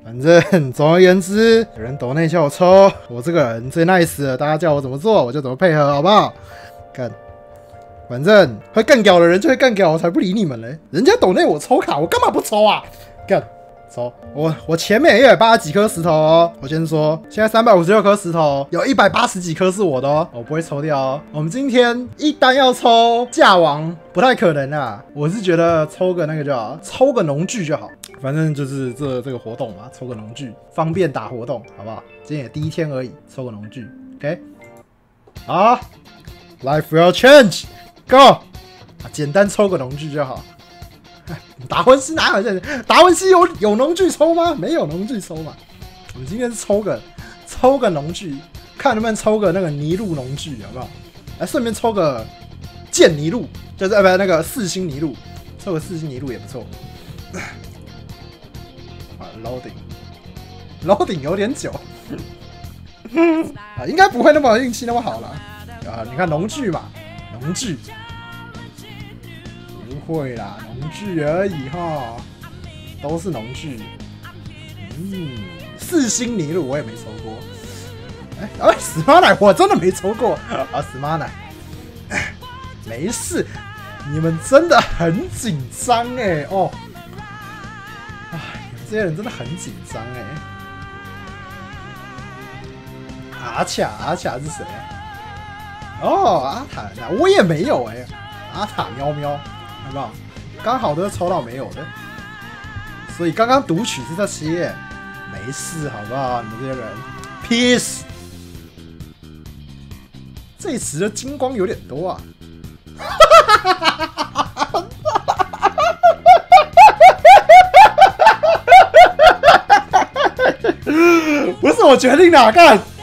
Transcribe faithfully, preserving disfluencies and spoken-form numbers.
反正总而言之，有人抖内叫我抽，我这个人最 nice 了，大家叫我怎么做我就怎么配合，好不好？干，反正会干屌的人就会干屌，我才不理你们嘞。人家抖内我抽卡，我干嘛不抽啊？干，抽！我我前面也有八十几颗石头哦。我先说，现在三百五十六颗石头，有一百八十几颗是我的哦，我不会抽掉哦。我们今天一单要抽架王，不太可能啊。我是觉得抽个那个就好，抽个农具就好。反正就是这这个活动嘛，抽个农具，方便打活动，好不好？今天也第一天而已，抽个农具 ，OK？ 好 ，Life will change， Go！ 简单抽个农具就好。达文西哪有这？达文西有有农具抽吗？没有农具抽嘛。我们今天是抽个抽个农具，看能不能抽个那个泥路农具，好不好？来顺便抽个剑泥路，就是呃不那个四星泥路，抽个四星泥路也不错。啊 ，loading loading 有点久，啊，应该不会那么运气那么好了。啊，你看农具嘛，农具。不会啦，农具而已哈，都是农具。嗯，四星泥路我也没抽过。哎、欸，哎，死妈奶我真的没抽过啊！死妈奶，没事，你们真的很紧张哎哦。哎，你们这些人真的很紧张哎。阿卡阿卡是谁啊？哦，阿塔啊，我也没有哎、欸。阿塔喵喵。好不好？刚好都抽到没有的，所以刚刚读取是这些，没事，好不好？你们这些人 ，peace。这一时的金光有点多啊！不是我决定的，干！